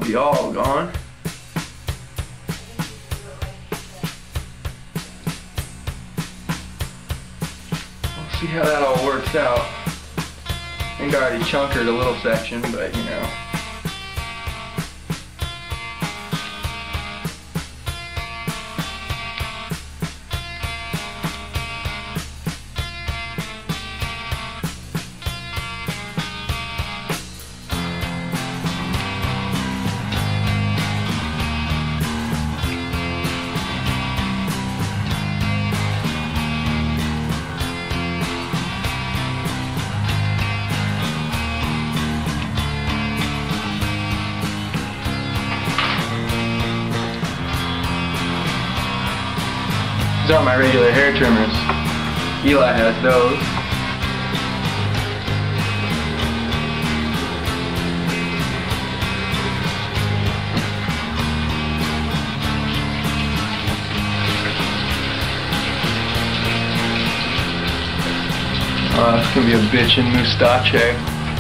be all gone. We'll see how that all works out. I think I already chunkered a little section, but you know. These aren't my regular hair trimmers. Eli has those. Oh, it's gonna be a bitchin' Mustache.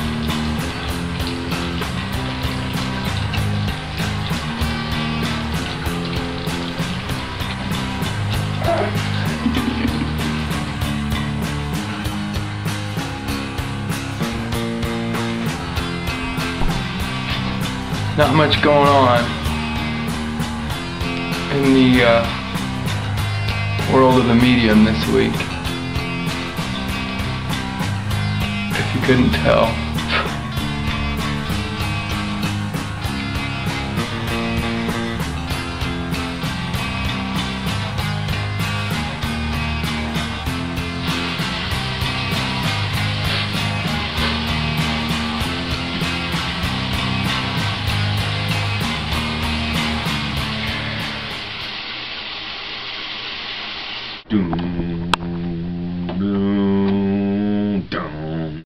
Not much going on in the world of the medium this week, if you couldn't tell. Doom.